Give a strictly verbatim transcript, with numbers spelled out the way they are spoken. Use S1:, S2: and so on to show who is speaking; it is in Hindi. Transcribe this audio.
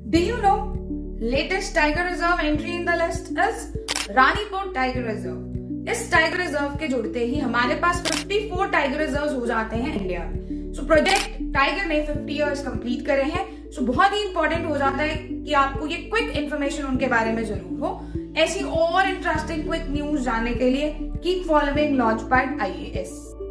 S1: Do you know latest tiger reserve entry in the list is Ranipur tiger reserve. इस टाइगर रिजर्व के जुड़ते ही हमारे पास चौवन टाइगर रिजर्व्स हो जाते हैं इंडिया में। सो प्रोजेक्ट टाइगर ने पचास इयर्स कंप्लीट करे हैं। सो बहुत ही इंपॉर्टेंट हो जाता है कि आपको ये क्विक इन्फॉर्मेशन उनके बारे में जरूर हो। ऐसी और इंटरेस्टिंग क्विक न्यूज जानने के लिए keep following Launchpad I A S.